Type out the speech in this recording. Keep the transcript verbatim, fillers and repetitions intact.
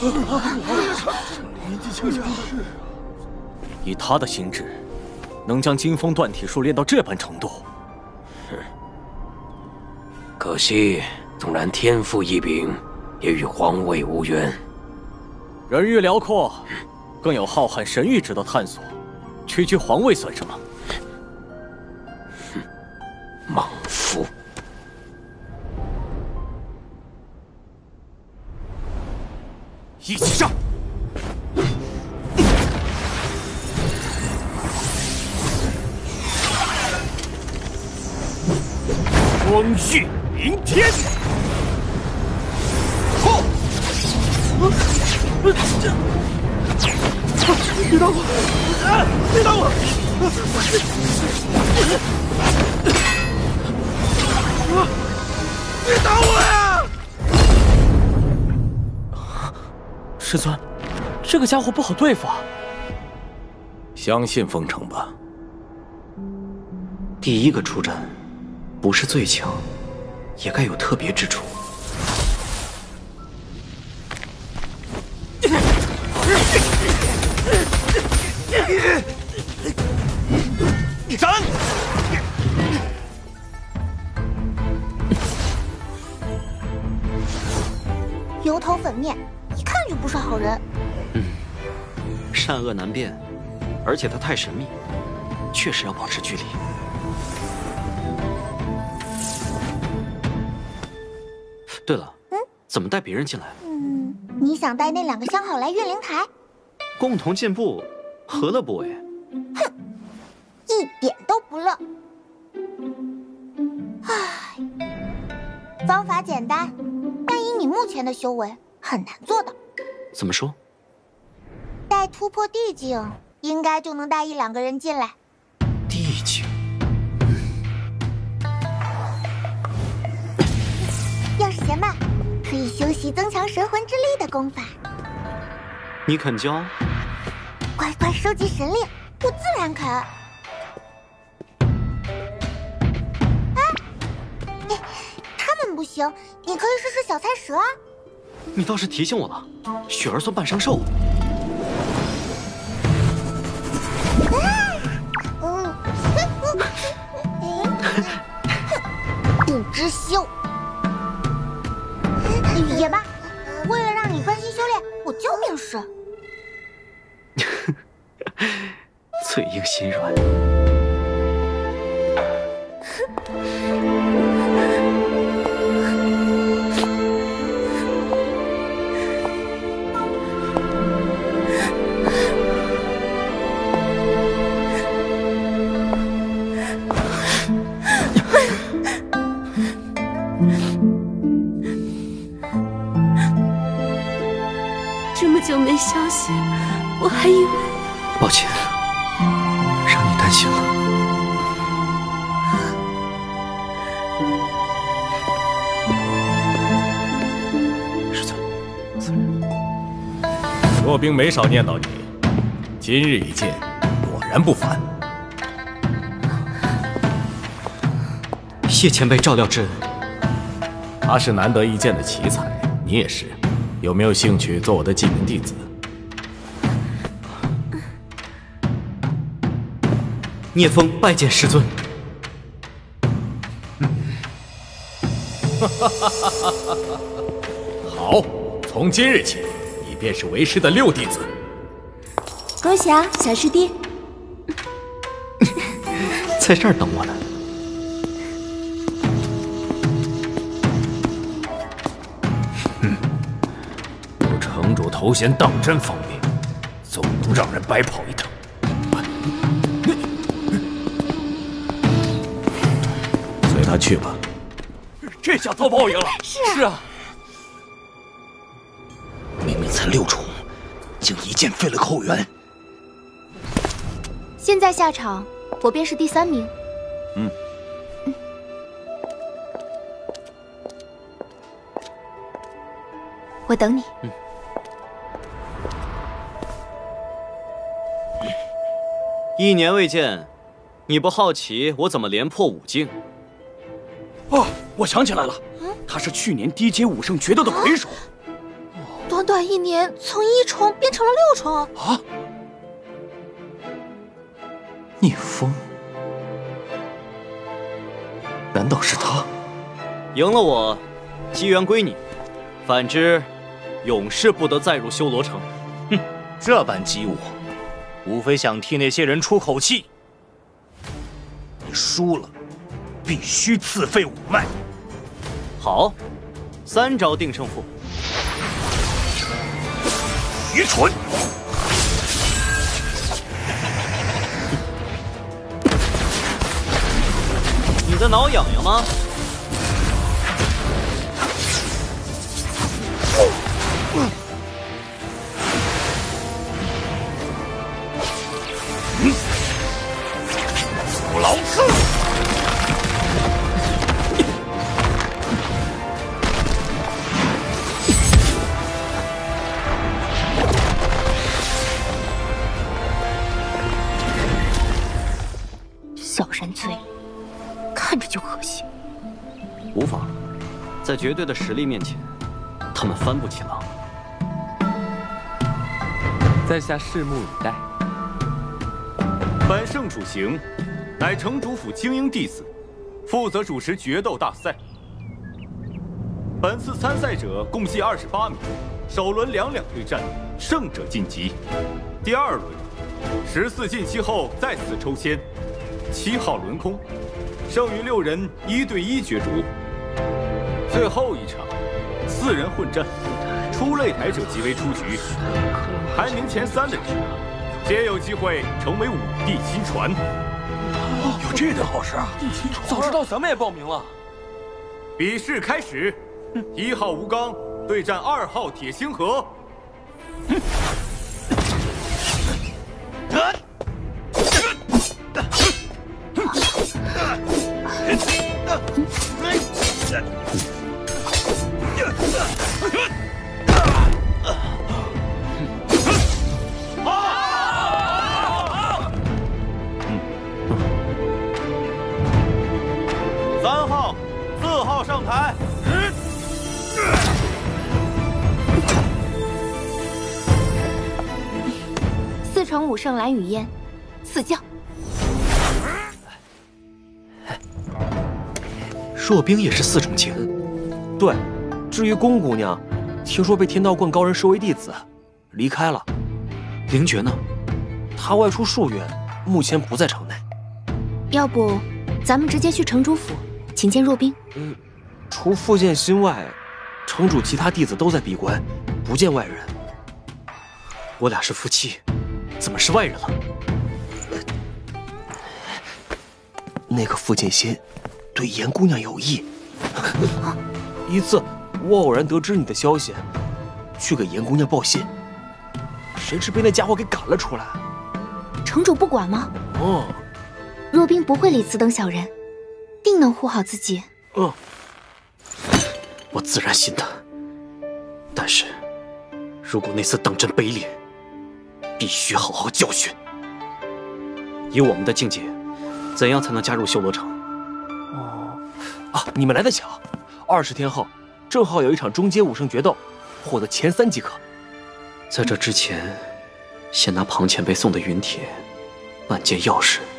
年纪轻轻是啊， 以他的心智，能将金风断体术练到这般程度， 是。可惜，纵然天赋异禀，也与皇位无缘。 人域辽阔，更有浩瀚神域值得探索，区区皇位算什么？ 哼，莽夫！ 一起上！光绪明天！吼！ 别打我！别打我！别打我呀！ 师尊，这个家伙不好对付啊。 相信封城吧。 第一个出战，不是最强，也该有特别之处。 斩！ 油头粉面，一看就不是好人。 嗯，善恶难辨，而且他太神秘，确实要保持距离。对了，嗯，怎么带别人进来？ 嗯，你想带那两个相好来岳灵台？ 共同进步，何乐不为？ 哼，一点都不乐。唉，方法简单，但以你目前的修为，很难做到。 怎么说？ 带突破地境，应该就能带一两个人进来。 地境。 要是嫌慢，可以修习增强神魂之力的功法。 你肯教？ 乖乖收集神令，我自然肯。哎，他们不行，你可以试试小菜蛇啊。 你倒是提醒我了，雪儿算半生兽。 嗯，不知羞。也罢，为了让你专心修炼，我教便是。 嘴硬心软。 这么久没消息，我还以为…… 抱歉，让你担心了。师尊，此人。 骆冰没少念叨你，今日一见，果然不凡。 谢前辈照料之恩。 他是难得一见的奇才，你也是。有没有兴趣做我的继门弟子？ 聂风拜见师尊。 好，从今日起，你便是为师的六弟子。 恭喜啊，小师弟！ 在这儿等我呢。 有城主头衔当真方便，总不让人白跑一趟。随他去吧。 这下遭报应了。 是啊。 是啊。 明明才六重，竟一剑废了后援。 现在下场，我便是第三名。 嗯。 嗯我等你。 嗯。一年未见，你不好奇我怎么连破五境？ 哦，我想起来了，他是去年低阶武圣决斗的魁首。 多短短一年，从一重变成了六重啊！聂风，难道是他？ 赢了我，机缘归你；反之，永世不得再入修罗城。 哼，这般激我，无非想替那些人出口气。你输了，必须自废五脉。 好，三招定胜负。 愚蠢！ 你在挠痒痒吗？ 不劳次！ 小人嘴，看着就恶心。 无妨，在绝对的实力面前，他们翻不起浪。 在下拭目以待。本圣主行，乃城主府精英弟子，负责主持决斗大赛。本次参赛者共计二十八名，首轮两两对战，胜者晋级。第二轮，十四进七后再次抽签，七号轮空，剩余六人一对一角逐。最后一场，四人混战，出擂台者即为出局，排名前三的人皆有机会成为五帝亲传。 有这等好事啊！ 早知道咱们也报名了。比试开始，一号吴刚对战二号铁星河。三号、四号上台。 四乘五胜蓝雨嫣，赐教。 若冰也是四重情。对，至于宫姑娘，听说被天道观高人收为弟子，离开了。 灵觉呢？ 他外出数月，目前不在城内。 要不，咱们直接去城主府请见若冰。 嗯，除傅剑心外，城主其他弟子都在闭关，不见外人。我俩是夫妻，怎么是外人了？那个傅剑心对严姑娘有意。一次，我偶然得知你的消息，去给严姑娘报信，谁知被那家伙给赶了出来。 城主不管吗？ 哦， 若冰不会理此等小人，定能护好自己。 嗯，我自然信他。但是，如果那次当真卑劣，必须好好教训。 以我们的境界，怎样才能加入修罗城？ 哦，啊，你们来得巧，二十天后，正好有一场中阶武圣决斗，获得前三即可。 在这之前，先拿庞前辈送的云帖，办件要事。